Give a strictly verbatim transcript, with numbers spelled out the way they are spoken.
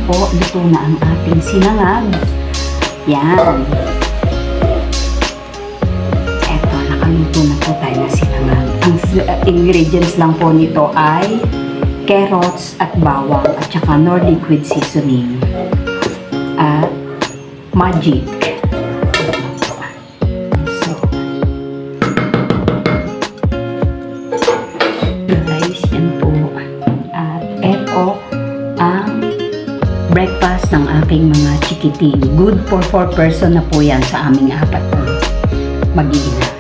po, luto na ang ating sinangag. Yan. Eto, nakaluto na po tayo na sinangag. Ang ingredients lang po nito ay carrots at bawang at saka nor liquid seasoning at magic. So, guys, yan po. At eto ang breakfast ng aking mga chikiting. Good for four person na po yan sa aming apat na mag-iina.